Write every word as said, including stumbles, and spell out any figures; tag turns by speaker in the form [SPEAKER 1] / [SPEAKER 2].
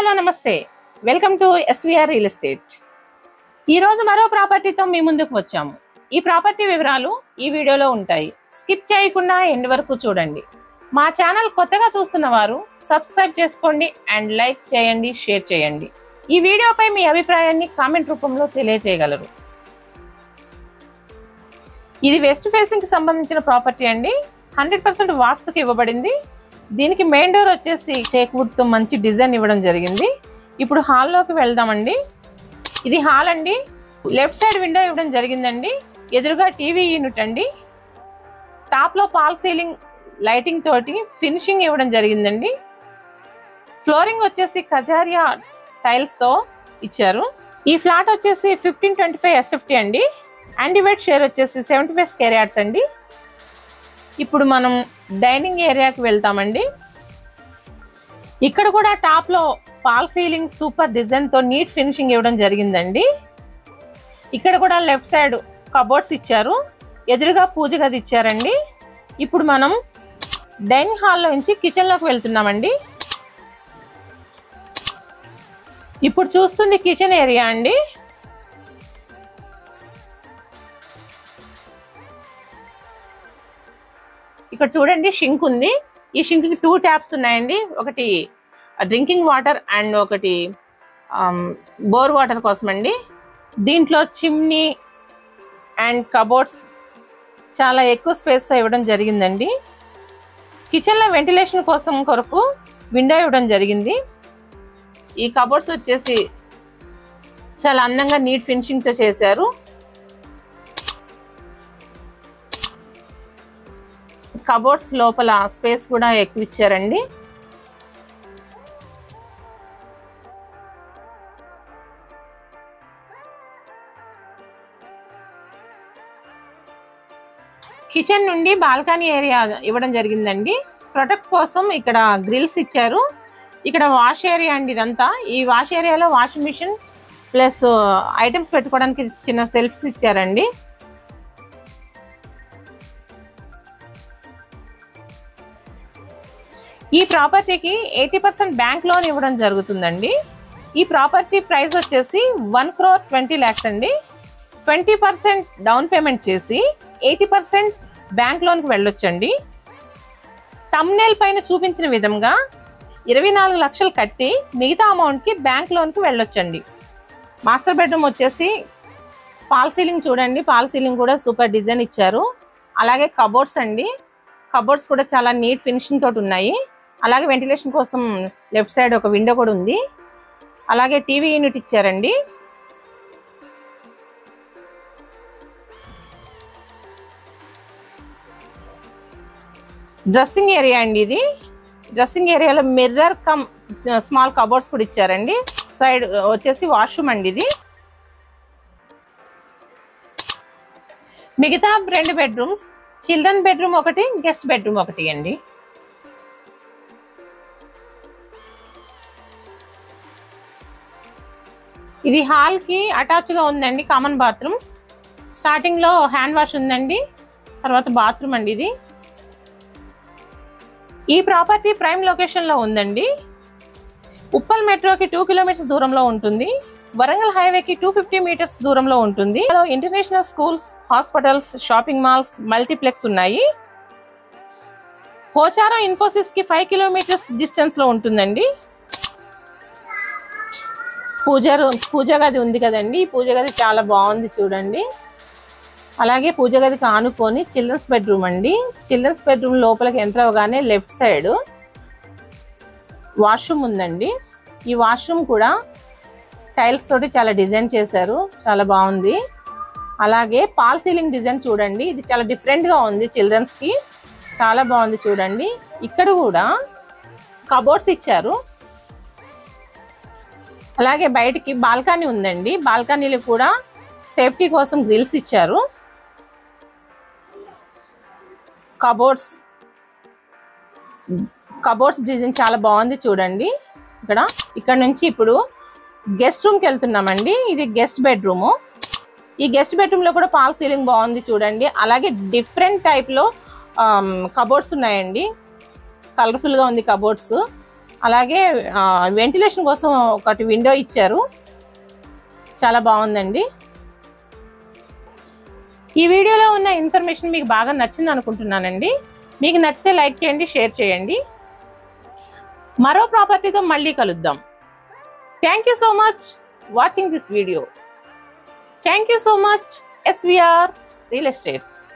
[SPEAKER 1] Hello నమస్తే, welcome to SVR real estate. ఈరోజు మరో ప్రాపర్టీతో మీ ముందుకు వచ్చాము. ఈ ప్రాపర్టీ వివరాలు ఈ వీడియోలో ఉంటాయి. స్కిప్ చేయకుండా ఎండ్ వరకు చూడండి. మా ఛానల్ కొత్తగా చూస్తున్న వారు సబ్స్క్రైబ్ చేసుకోండి అండ్ లైక్ చేయండి, షేర్ చేయండి. ఈ వీడియోపై మీ అభిప్రాయాన్ని కామెంట్ రూపంలో తెలియజేయగలరు. ఇది వెస్ట్ ఫేసింగ్ కి సంబంధించిన ప్రాపర్టీ అండి. హండ్రెడ్ పర్సెంట్ వాస్తుకి ఇవ్వబడింది. దీనికి మెయిన్ డోర్ వచ్చేసి టేక్ వుడ్ తో మంచి డిజైన్ ఇవ్వడం జరిగింది. ఇప్పుడు హాల్లోకి వెళ్దామండి. ఇది హాల్ అండి. లెఫ్ట్ సైడ్ విండో ఇవ్వడం జరిగిందండి. ఎదురుగా టీవీ యూనిట్ అండి. టాప్ లో పాల్ సీలింగ్ లైటింగ్ తోటి ఫినిషింగ్ ఇవ్వడం జరిగిందండి. ఫ్లోరింగ్ వచ్చేసి కజారియా టైల్స్ తో ఇచ్చారు. ఈ ఫ్లాట్ వచ్చేసి ఫిఫ్టీన్ ట్వంటీ ఫైవ్ ఎస్ఎఫ్టీ అండి. అండివైట్ షేర్ వచ్చేసి సెవెంటీ ఫైవ్ స్క్వేర్ యార్డ్స్ అండి. ఇప్పుడు మనం డైనింగ్ ఏరియాకి వెళ్తామండి. ఇక్కడ కూడా టాప్ లో పాల్ సీలింగ్ సూపర్ డిజైన్ తో నీట్ ఫినిషింగ్ ఇవ్వడం జరిగిందండి. ఇక్కడ కూడా లెఫ్ట్ సైడ్ కబోర్డ్స్ ఇచ్చారు. ఎదురుగా పూజ గది ఇచ్చారండి. ఇప్పుడు మనం డైనింగ్ హాల్లో నుంచి కిచెన్ లోకి వెళ్తున్నామండి. ఇప్పుడు చూస్తుంది కిచెన్ ఏరియా అండి. ఇక్కడ చూడండి, షింక్ ఉంది. ఈ షింక్ కి టూ ట్యాప్స్ ఉన్నాయండి. ఒకటి డ్రింకింగ్ వాటర్ అండ్ ఒకటి బోర్ వాటర్ కోసం అండి. దీంట్లో చిమ్నీ అండ్ కబోర్డ్స్ చాలా ఎక్కువ స్పేస్ ఇవ్వడం జరిగిందండి. కిచెన్లో వెంటిలేషన్ కోసం కొరకు విండో ఇవ్వడం జరిగింది. ఈ కబోర్డ్స్ వచ్చేసి చాలా అందంగా నీట్ ఫినిషింగ్తో చేశారు. కబోర్డ్స్ లోపల స్పేస్ కూడా ఎక్కువ ఇచ్చారండి. కిచెన్ నుండి బాల్కనీ ఏరియా ఇవ్వడం జరిగిందండి. ప్రొటెక్ట్ కోసం ఇక్కడ గ్రిల్స్ ఇచ్చారు. ఇక్కడ వాష్ ఏరియా అండి ఇదంతా. ఈ వాష్ ఏరియాలో వాషింగ్ మిషన్ ప్లస్ ఐటమ్స్ పెట్టుకోవడానికి చిన్న సెల్ఫ్స్ ఇచ్చారండి. ఈ ప్రాపర్టీకి ఎయిటీ పర్సెంట్ బ్యాంక్ లోన్ ఇవ్వడం జరుగుతుందండి. ఈ ప్రాపర్టీ ప్రైస్ వచ్చేసి వన్ క్రోర్ ట్వంటీ ల్యాక్స్ అండి. ట్వంటీ పర్సెంట్ డౌన్ పేమెంట్ చేసి ఎయిటీ పర్సెంట్ బ్యాంక్ లోన్కి వెళ్ళొచ్చండి. తమ్నేల్ పైన చూపించిన విధంగా ఇరవై నాలుగు లక్షలు కట్టి మిగతా అమౌంట్కి బ్యాంక్ లోన్కి వెళ్ళొచ్చండి. మాస్టర్ బెడ్రూమ్ వచ్చేసి పాల్ సీలింగ్ చూడండి. పాల్ సీలింగ్ కూడా సూపర్ డిజైన్ ఇచ్చారు. అలాగే కబోర్డ్స్ అండి. కబోర్డ్స్ కూడా చాలా నీట్ ఫినిషింగ్ తోటి ఉన్నాయి. అలాగే వెంటిలేషన్ కోసం లెఫ్ట్ సైడ్ ఒక విండో కూడా ఉంది. అలాగే టీవీ యూనిట్ ఇచ్చారండి. డ్రెస్సింగ్ ఏరియా అండి ఇది. డ్రెస్సింగ్ ఏరియాలో మిర్రర్ కమ్ స్మాల్ కబోర్డ్స్ కూడా ఇచ్చారండి. సైడ్ వచ్చేసి వాష్రూమ్ అండి ఇది. మిగతా రెండు బెడ్రూమ్స్, చిల్డ్రన్ బెడ్రూమ్ ఒకటి, గెస్ట్ బెడ్రూమ్ ఒకటి అండి. ఇది హాల్ కి అటాచ్ గా ఉందండి. Common bathroom. స్టార్టింగ్ లో హ్యాండ్ వాష్ ఉందండి. తర్వాత బాత్రూమ్ అండి ఇది. ఈ ప్రాపర్టీ ప్రైమ్ లొకేషన్ లో ఉందండి. ఉప్పల్ మెట్రోకి టూ కిలోమీటర్స్ దూరంలో ఉంటుంది. వరంగల్ హైవేకి టూ ఫిఫ్టీ మీటర్స్ దూరంలో ఉంటుంది. International schools, hospitals, shopping malls, multiplex ఉన్నాయి. పోచారం ఇన్ఫోసిస్ కి ఫైవ్ కిలోమీటర్స్ డిస్టెన్స్ లో ఉంటుందండి. పూజ పూజ గది ఉంది కదండి. పూజ గది చాలా బాగుంది చూడండి. అలాగే పూజ గదికి ఆనుకొని చిల్డ్రన్స్ బెడ్రూమ్ అండి. చిల్డ్రన్స్ బెడ్రూమ్ లోపలికి ఎంటర్ అవగానే లెఫ్ట్ సైడ్ వాష్రూమ్ ఉందండి. ఈ వాష్రూమ్ కూడా టైల్స్ తోటి చాలా డిజైన్ చేశారు. చాలా బాగుంది. అలాగే పాల్ సీలింగ్ డిజైన్ చూడండి. ఇది చాలా డిఫరెంట్గా ఉంది. చిల్డ్రన్స్కి చాలా బాగుంది చూడండి. ఇక్కడ కూడా కబోర్డ్స్ ఇచ్చారు. అలాగే బయటికి బాల్కనీ ఉందండి. బాల్కనీలో కూడా సేఫ్టీ కోసం గ్రిల్స్ ఇచ్చారు. కబోర్డ్స్ కబోర్డ్స్ డిజైన్ చాలా బాగుంది చూడండి. ఇక్కడ ఇక్కడ నుంచి ఇప్పుడు గెస్ట్ రూమ్కి వెళ్తున్నామండి. ఇది గెస్ట్ బెడ్రూము. ఈ గెస్ట్ బెడ్రూమ్లో కూడా పాల్ సీలింగ్ బాగుంది చూడండి. అలాగే డిఫరెంట్ టైప్లో కబోర్డ్స్ ఉన్నాయండి. కలర్ఫుల్గా ఉంది కబోర్డ్స్. అలాగే వెంటిలేషన్ కోసం ఒకటి విండో ఇచ్చారు, చాలా బాగుందండి. ఈ వీడియోలో ఉన్న ఇన్ఫర్మేషన్ మీకు బాగా నచ్చింది అనుకుంటున్నానండి. మీకు నచ్చితే లైక్ చేయండి, షేర్ చేయండి. మరో ప్రాపర్టీతో మళ్ళీ కలుద్దాం. Thank you so much watching this video. Thank you so much SVR real estates.